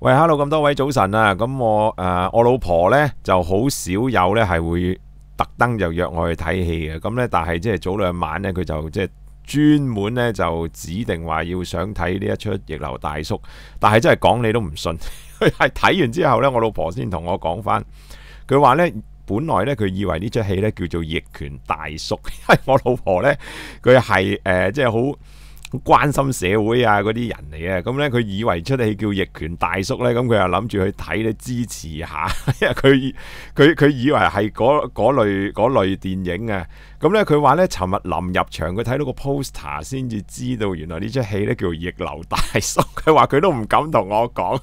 喂，hello，咁多位早晨啊！咁我老婆呢就好少有呢係會特登就約我去睇戲嘅。咁呢，但係即係早2晚呢，佢就即係專門呢就指定話要想睇呢一出《逆流大叔》，但係真係講你都唔信，佢係睇完之後呢，我老婆先同我講翻，佢話呢，本來呢，佢以為呢出戲呢叫做《逆權大叔》，因為我老婆呢，佢係即係好關心社會啊嗰啲人嚟嘅，咁咧佢以為出戲叫《逆權大叔》咧，咁佢又諗住去睇咧支持下，因為佢以為係嗰類電影啊，咁咧佢話咧尋日臨入場佢睇到個 poster 先至知道原來呢出戲咧叫《逆流大叔》，佢話佢都唔敢同我講。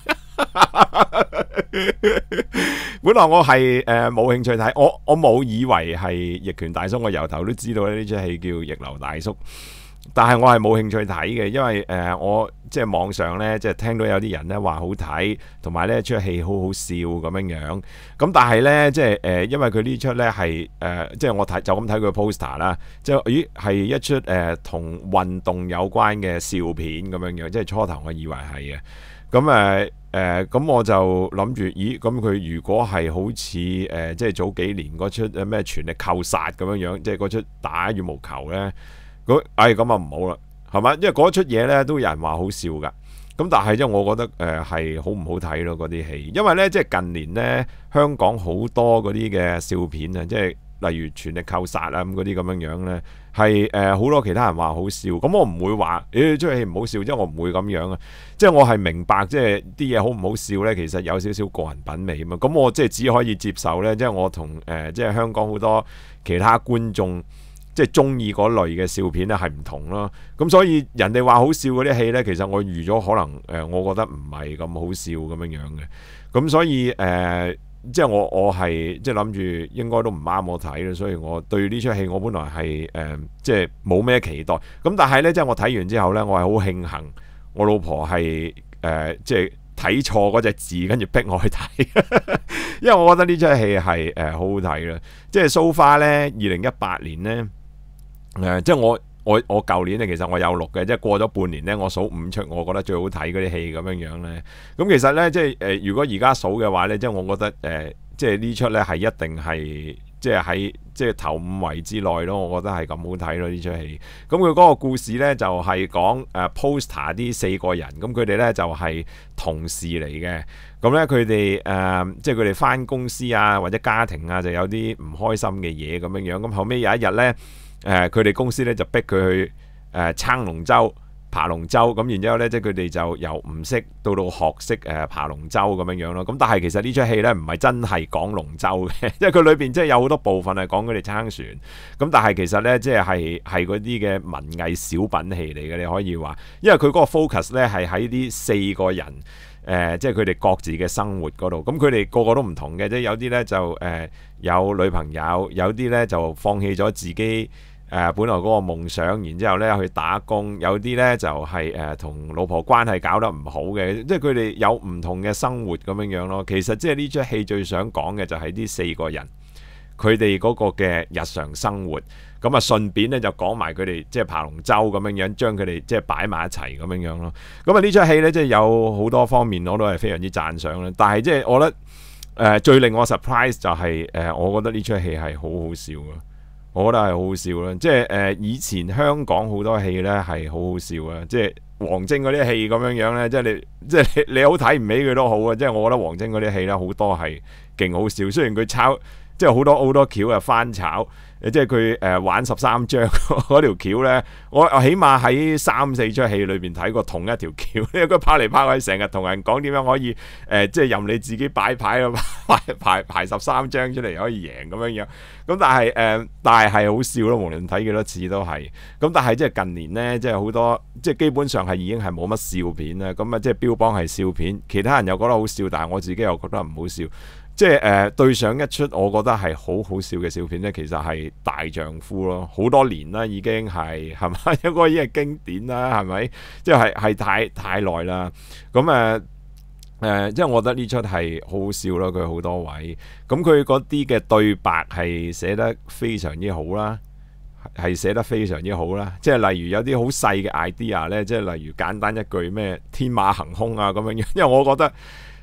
本來我係冇興趣睇，我冇以為係《逆權大叔》，我由頭都知道呢出戲叫《逆流大叔》。但係我係冇興趣睇嘅，因為我即係網上呢，即係聽到有啲人呢話好睇，同埋呢出戲好好笑咁樣樣。咁但係呢，即係因為佢呢出呢係即係我睇就咁睇佢 poster 啦，即係咦係一出同運動有關嘅笑片咁樣樣，即係初頭我以為係嘅。咁咁我就諗住，咦咁佢如果係好似即係早幾年嗰出咩全力扣殺咁樣樣，即係嗰出打羽毛球呢。咁啊唔好啦，係嘛？因為嗰出嘢咧都有人話好笑噶，咁但係即係我覺得係好唔好睇咯嗰啲戲，因為咧即係近年咧香港好多嗰啲嘅笑片啊，即係例如全力扣殺啊咁嗰啲咁樣樣咧，係好多其他人話好笑，咁我唔會話出戲唔好笑，即係我唔會咁樣啊，即係我係明白即係啲嘢好唔好笑咧，其實有少少個人品味啊嘛，咁我即係只可以接受咧，即係我同即係香港好多其他觀眾。即係中意嗰類嘅笑片咧係唔同咯，咁所以人哋話好笑嗰啲戲咧，其實我預咗可能我覺得唔係咁好笑咁樣樣嘅，咁所以即係我係即係諗住應該都唔啱我睇啦，所以我對呢出戲我本來係即係冇咩期待，咁但係咧即係我睇完之後咧，我係好慶幸我老婆係即係睇錯嗰隻字，跟住逼我去睇，因為我覺得呢出戲係好好睇啦，即係 so far 咧2018年咧。即係我舊年咧，其實我有錄嘅，即係過咗半年咧，我數5出我覺得最好睇嗰啲戲咁樣樣咧。咁其實咧，即係如果而家數嘅話咧，即係我覺得即係呢出咧係一定係即係喺即係頭5位之內咯。我覺得係咁好睇咯呢出戲。咁佢嗰個故事咧就係講poster 啲4個人，咁佢哋咧就係同事嚟嘅。咁咧佢哋即係佢哋返公司啊或者家庭啊就有啲唔開心嘅嘢咁樣樣。咁後尾有一日咧。佢哋公司咧就逼佢去撐龍舟、爬龍舟，咁然之後咧，即係佢哋就由唔識到學識爬龍舟咁樣樣咯。咁但係其實呢出戲咧唔係真係講龍舟嘅，因為佢裏邊即係有好多部分係講佢哋撐船。咁但係其實咧即係嗰啲嘅文藝小品戲嚟嘅，你可以話，因為佢嗰個 focus 咧係喺啲4個人。即係佢哋各自嘅生活嗰度，咁佢哋個個都唔同嘅，即係有啲咧就有女朋友，有啲咧就放棄咗自己本來嗰個夢想，然之後咧去打工，有啲咧就係同老婆關係搞得唔好嘅，即係佢哋有唔同嘅生活咁樣樣咯。其實即係呢出戲最想講嘅就係呢4個人佢哋嗰個嘅日常生活。咁啊，順便咧就講埋佢哋即係爬龍舟咁樣樣，將佢哋即係擺埋一齊咁樣樣咯。咁啊，呢出戲咧即係有好多方面我都係非常之讚賞啦。但係即係我覺得最令我 surprise 就係我覺得呢出戲係好好笑啊！我覺得係好好笑啦。即係以前香港好多戲咧係好好笑啊！即係王晶嗰啲戲咁樣樣咧，即係你好睇唔起佢都好啊！即係我覺得王晶嗰啲戲咧好多係勁好笑，雖然佢抄即係好多橋啊翻炒。即係佢玩13章嗰條橋咧，我起碼喺3-4出戲裏邊睇過同一條橋，因為佢拍嚟拍去，成日同人講點樣可以即係任你自己擺牌咯，排13章出嚟可以贏咁樣樣。咁但係係好笑咯，無論睇幾多次都係。咁但係即係近年咧，即係好多即係基本上係已經係冇乜笑片啦。咁啊，即係標榜係笑片，其他人又覺得好笑，但係我自己又覺得唔好笑。即係對上一出我覺得係好好笑嘅笑片咧，其實係大丈夫咯，好多年啦已經係咪？一個已經係經典啦，係咪？即係太耐啦。咁即係我覺得呢出係好好笑咯，佢好多位。咁佢嗰啲嘅對白係寫得非常之好啦，係寫得非常之好啦。即係例如有啲好細嘅 idea 咧，即係例如簡單一句咩天馬行空啊咁樣樣，因為我覺得。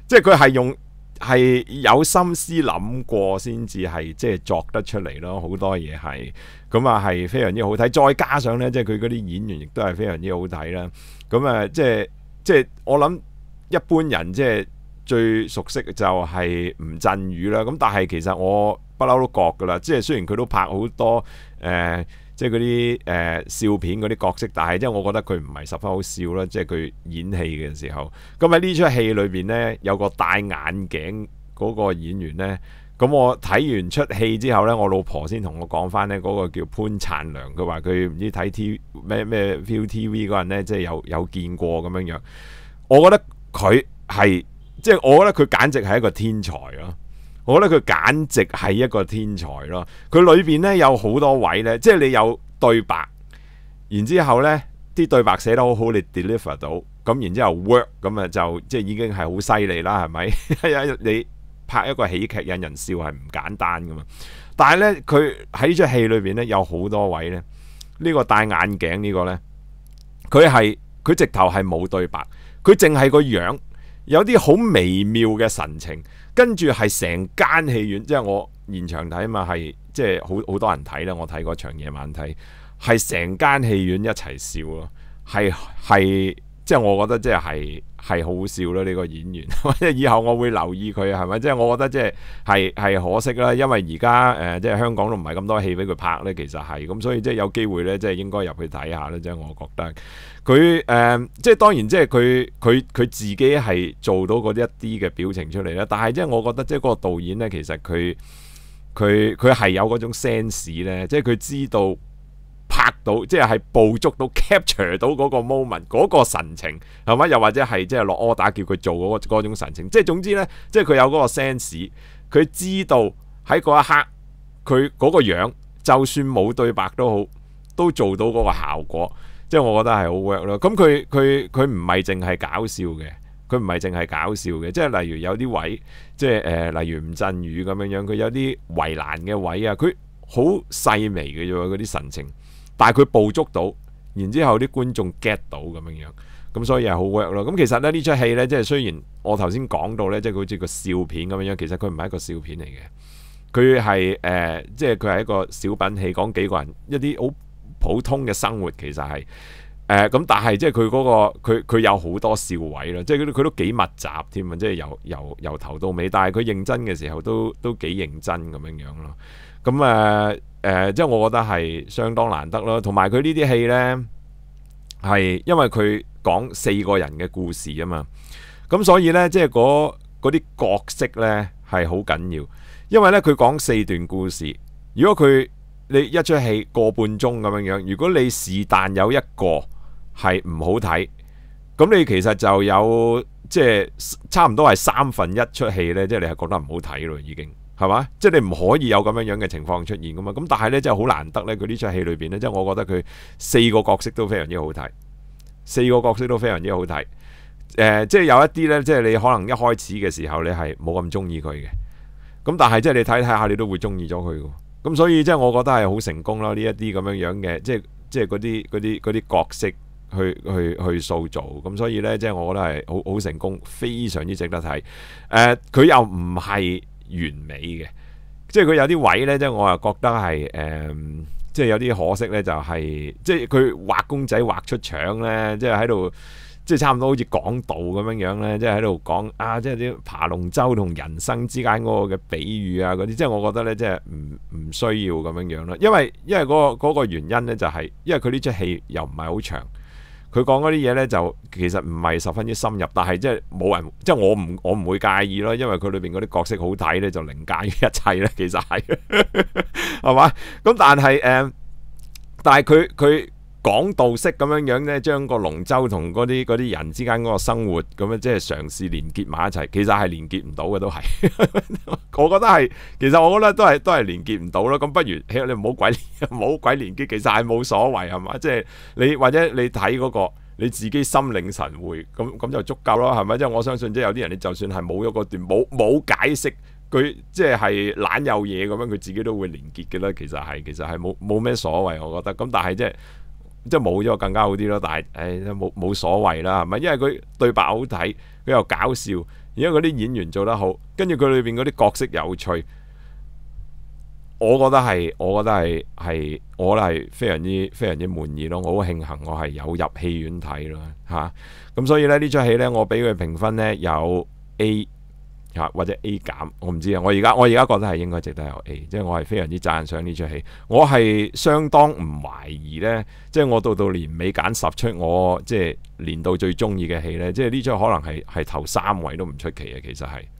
即係佢係有心思諗過先至係即係作得出嚟咯，好多嘢係咁啊，係非常之好睇。再加上呢，即係佢嗰啲演員亦都係非常之好睇啦。咁啊，即係我諗一般人即係最熟悉就係吳鎮宇啦。咁但係其實我不嬲都覺噶啦，即係雖然佢都拍好多即係嗰啲笑片嗰啲角色，但係即係我覺得佢唔係十分好笑啦。即係佢演戲嘅時候，咁喺呢出戲裏邊呢，有個戴眼鏡嗰個演員呢。咁我睇完出戲之後呢，我老婆先同我講翻呢，嗰個叫潘燦良，佢話佢唔知睇咩 ViuTV 嗰陣呢，即係有見過咁樣樣。我覺得佢係即係我覺得佢簡直係一個天才咯。我覺得佢簡直係一個天才咯！佢裏邊咧有好多位咧，即係你有對白，然之後咧啲對白寫得好好，你 deliver 到，咁然之後 work 咁啊，就即係已經係好犀利啦，係咪？你拍一個喜劇引人笑係唔簡單噶嘛？但係咧，佢喺呢出戲裏邊咧有好多位咧，呢個戴眼鏡呢個咧，佢直頭係冇對白，佢淨係個樣有啲好微妙嘅神情。跟住係成間戲院，即係我現場睇啊嘛，係即係好多人睇啦。我睇嗰場夜晚睇，係成間戲院一齊笑咯，係即係我覺得即係好笑咯。呢個演員，即係以後我會留意佢係咪？即係我覺得即係可惜啦，因為而家即係香港都唔係咁多戲俾佢拍咧，其實係咁，所以即係有機會咧，即係應該入去睇下咧。即係我覺得佢即係當然即係佢自己係做到嗰一啲嘅表情出嚟啦。但係即係我覺得即係嗰個導演咧，其實佢係有嗰種 sense 咧，即係佢知道拍到，即係捕捉到 capture 到嗰個 moment 嗰個神情係咪？又或者係即係落 order 叫佢做嗰種神情。即係總之咧，即係佢有嗰個 sense，佢知道喺嗰一刻佢嗰個樣，就算冇對白都好，都做到嗰個效果。即係我覺得係好 work 咯。咁佢唔係淨係搞笑嘅，佢唔係淨係搞笑嘅。即係例如有啲位，即係例如吳鎮宇咁樣樣，佢有啲圍欄嘅位啊，佢好細微嘅啫喎，嗰啲神情，但係佢捕捉到，然之後啲觀眾 get 到咁樣樣，咁所以係好 work 咯。咁其實咧呢出戲咧，即係雖然我頭先講到咧，即係佢好似個笑片咁樣樣，其實佢唔係一個笑片嚟嘅，佢係即係佢係一個小品戲，講幾個人一啲好普通嘅生活，其實係咁，但係即係佢嗰個佢有好多笑位啦，即係佢都幾密集添啊，即係由頭到尾，但係佢認真嘅時候都幾認真咁樣樣咯。咁即係我覺得係相當難得咯。同埋佢呢啲戲呢，係因為佢講4個人嘅故事啊嘛，咁所以呢，即係嗰啲角色呢係好緊要，因為呢，佢講4段故事，如果你一出戲個半鐘咁樣樣，如果你是但有一個係唔好睇，咁你其實就有即係差唔多係1/3出戲呢，即係你係覺得唔好睇咯，已經係嘛？即係你唔可以有咁樣樣嘅情況出現噶嘛？咁但係呢，真係好難得呢，佢呢出戲裏邊呢，即係我覺得佢4個角色都非常之好睇，4個角色都非常之好睇。即係有一啲呢，即係你可能一開始嘅時候你係冇咁中意佢嘅，咁但係即係你睇睇下，你都會中意咗佢嘅。咁所以即係我覺得係好成功啦，呢一啲咁樣樣嘅，即係嗰啲角色去塑造。咁所以呢，即係我覺得係好成功，非常之值得睇。佢又唔係完美嘅，即係佢有啲位呢，即係我又覺得係即係有啲可惜呢，就係即係佢畫公仔畫出腸呢，即係喺度。即係差唔多好似講道咁樣樣咧，即係喺度講啊，即係啲爬龍舟同人生之間嗰個嘅比喻啊嗰啲，即係我覺得咧，即係唔需要咁樣樣咯。因為嗰個原因咧，就係因為佢呢出戲又唔係好長，佢講嗰啲嘢咧就其實唔係十分之深入，但係即係冇人，即係我唔會介意咯，因為佢裏邊嗰啲角色好睇咧，就凌駕於一切咧，其實係係嘛？咁但係佢。講道式咁樣樣咧，將個龍舟同嗰啲人之間嗰個生活咁樣，即係嘗試連結埋一齊，其實係連結唔到嘅，都係。我覺得係，其實我覺得都係連結唔到咯。咁不如你唔好鬼連結，其實係冇所謂係嘛？即係你或者你睇嗰個你自己心領神會，咁就足夠咯，係咪？即係我相信，即係有啲人你就算係冇咗嗰段冇解釋，佢即係懶有嘢咁樣，佢自己都會連結嘅啦。其實係冇咩所謂，我覺得。咁但係即係。 即係冇咗更加好啲咯。但係冇所謂啦，係咪？因為佢對白好睇，佢又搞笑，而家嗰啲演員做得好，跟住佢裏邊嗰啲角色有趣。我覺得係非常之滿意咯。我好慶幸我係有入戲院睇咯嚇。咁所以咧呢出戲呢，我俾佢評分呢有 A 嚇或者 A 減，我唔知啊。我而家覺得係應該值得有 A，即係我係非常之讚賞呢出戲。我係相當唔懷疑呢，即係我到年尾揀10出我即係年度最中意嘅戲呢，即係呢出可能係頭3位都唔出奇嘅，其實係。